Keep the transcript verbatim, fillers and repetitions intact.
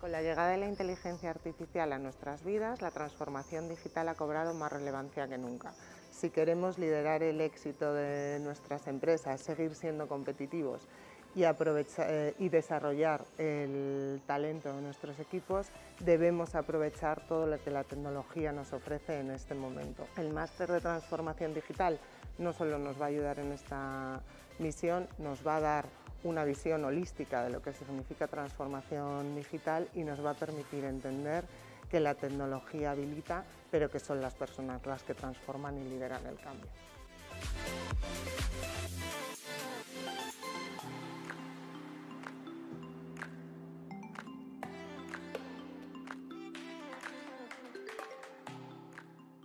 Con la llegada de la inteligencia artificial a nuestras vidas, la transformación digital ha cobrado más relevancia que nunca. Si queremos liderar el éxito de nuestras empresas, seguir siendo competitivos y, aprovechar, eh, y desarrollar el talento de nuestros equipos, debemos aprovechar todo lo que la tecnología nos ofrece en este momento. El máster de transformación digital no solo nos va a ayudar en esta misión, nos va a dar una visión holística de lo que significa transformación digital y nos va a permitir entender que la tecnología habilita, pero que son las personas las que transforman y lideran el cambio.